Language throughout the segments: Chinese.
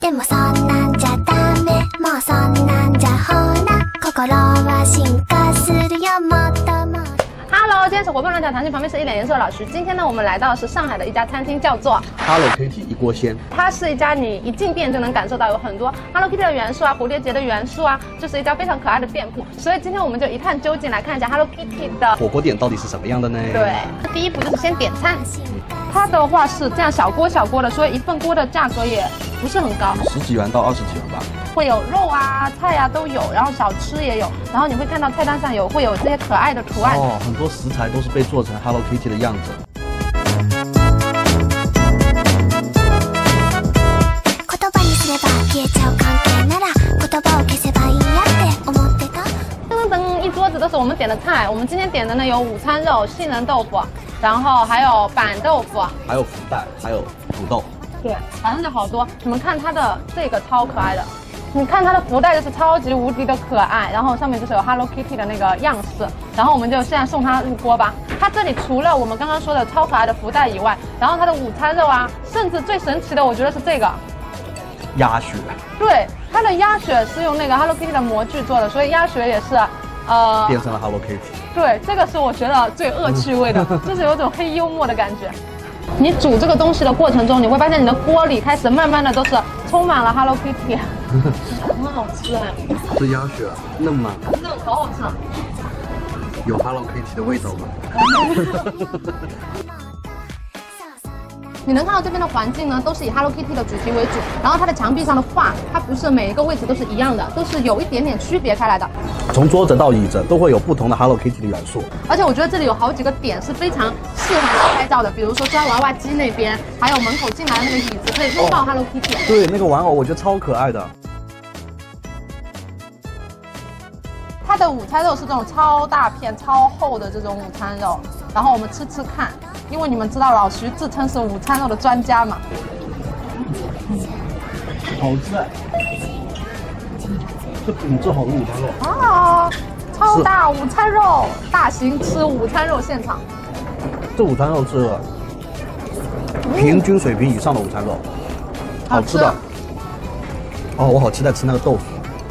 でもそんなんじゃダメもうそんなんじゃほら心は進化するよもっともっと。 Hello， 今天是活蹦乱跳，弹琴旁边是一脸严肃的老徐。今天呢，我们来到的是上海的一家餐厅，叫做 Hello Kitty 一锅鲜。 它是一家你一进店就能感受到有很多 Hello Kitty 的元素啊，蝴蝶结的元素啊，就是一家非常可爱的店铺。所以今天我们就一探究竟，来看一下 Hello Kitty 的火锅店到底是什么样的呢？ 对，第一步就是先点餐。它的话是这样小锅小锅的，所以一份锅的价格也不是很高 ，10几元到20几元吧。 会有肉啊、菜啊都有，然后小吃也有，然后你会看到菜单上会有这些可爱的图案。 哦，很多食材都是被做成 Hello Kitty 的样子。 噔，一桌子都是我们点的菜。我们今天点的呢有午餐肉、杏仁豆腐，然后还有板豆腐， 还有福袋，还有土豆。 对，反正就好多。你们看它的这个超可爱的。你看它的福袋就是超级无敌的可爱，然后上面就是有 Hello Kitty 的那个样式，然后我们就现在送它入锅吧。它这里除了我们刚刚说的超可爱的福袋以外，然后它的午餐肉啊，甚至最神奇的我觉得是这个鸭血。 对，它的鸭血是用那个 Hello Kitty 的模具做的，所以鸭血也是变成了 Hello Kitty。 对，这个是我觉得最恶趣味的，就是有种黑幽默的感觉。你煮这个东西的过程中，你会发现你的锅里开始慢慢的都是充满了 Hello Kitty， 很好吃哎。 这鸭血嫩吗？ 嫩，好好吃。 有 Hello Kitty 的味道吗？ 你能看到这边的环境呢，都是以 Hello Kitty 的主题为主，然后它的墙壁上的画，它不是每一个位置都是一样的，都是有一点点区别开来的。 从桌子到椅子都会有不同的 Hello Kitty 的元素， 而且我觉得这里有好几个点是非常适合拍照的，比如说抓娃娃机那边，还有门口进来的那个椅子可以拥抱 Hello Kitty。 对，那个玩偶我觉得超可爱的。 它的午餐肉是这种超大片、超厚的这种午餐肉，然后我们吃吃看，因为你们知道老徐自称是午餐肉的专家嘛。 好吃哎！这品质好的午餐肉啊，超大午餐肉，大型吃午餐肉现场。 这午餐肉是平均水平以上的午餐肉，好吃的。哦，我好期待吃那个豆腐。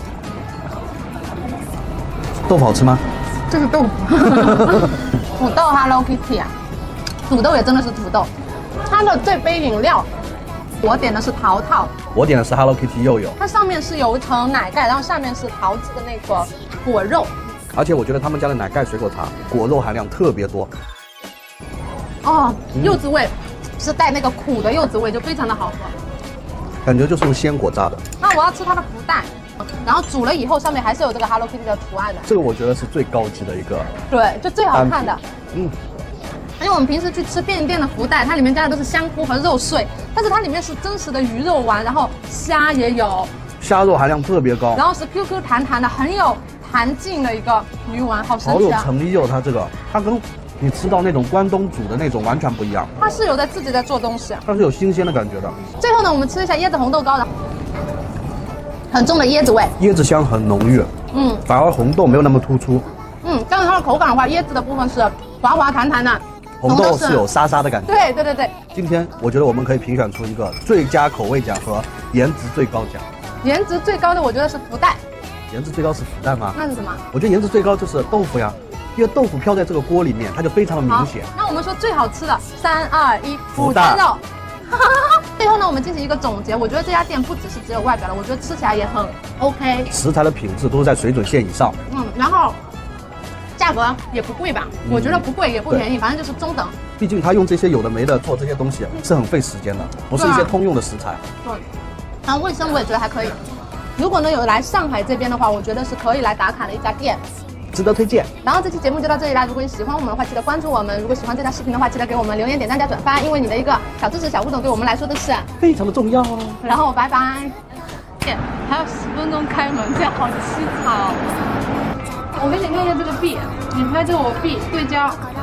豆腐好吃吗？ 这是豆腐，土豆 Hello Kitty 啊，土豆也真的是土豆。它的这杯饮料，我点的是桃桃， 我点的是 Hello Kitty 柚柚。 它上面是有一层奶盖，然后下面是桃子的那个果肉。 而且我觉得他们家的奶盖水果茶果肉含量特别多。 哦，柚子味是带那个苦的柚子味，就非常的好喝。 感觉就是用鲜果榨的。 那我要吃它的福袋。然后煮了以后，上面还是有这个 Hello Kitty 的图案的。 这个我觉得是最高级的一个， 对，就最好看的。 因为我们平时去吃便利店的福袋，它里面加的都是香菇和肉碎，但是它里面是真实的鱼肉丸，然后虾也有， 虾肉含量特别高， 然后是 QQ 弹弹的，很有弹劲的一个鱼丸，好神奇啊！ 好有诚意哦，它这个，它跟你吃到那种关东煮的那种完全不一样。 它是有自己在做东西， 它是有新鲜的感觉的。 最后呢，我们吃一下椰子红豆糕的。很重的椰子味， 椰子香很浓郁，反而红豆没有那么突出， 但是它的口感的话，椰子的部分是滑滑弹弹的， 红豆是有沙沙的感觉。 对。 今天我觉得我们可以评选出一个最佳口味奖和颜值最高奖。 颜值最高的我觉得是福袋。 颜值最高是福袋吗？ 那是什么？我觉得颜值最高就是豆腐呀，因为豆腐飘在这个锅里面，它就非常的明显。 那我们说最好吃的，3、2、1，午餐肉。最后呢，我们进行一个总结。我觉得这家店不只是只有外表的，我觉得吃起来也很 OK， 食材的品质都是在水准线以上。 然后价格也不贵吧？我觉得不贵也不便宜，反正就是中等。 毕竟他用这些有的没的做这些东西是很费时间的，不是一些通用的食材。 对，然后卫生我也觉得还可以。如果呢有来上海这边的话，我觉得是可以来打卡的一家店。 值得推荐。 然后这期节目就到这里啦！如果你喜欢我们的话，记得关注我们。如果喜欢这条视频的话，记得给我们留言、点赞加转发，因为你的一个小支持、小互动对我们来说都是非常的重要哦。 然后拜拜。还有10分钟开门，这样好凄惨哦。我给你看一下这个币，你拍这个我币对焦。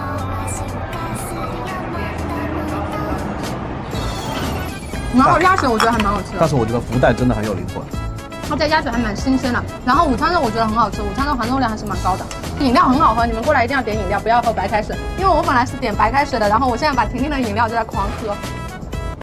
然后鸭血我觉得还蛮好吃的， 但是我觉得福袋真的很有灵魂。 它这鸭血还蛮新鲜的，然后午餐肉我觉得很好吃，午餐肉含肉量还是蛮高的，饮料很好喝，你们过来一定要点饮料，不要喝白开水，因为我本来是点白开水的，然后我现在把婷婷的饮料就在狂喝。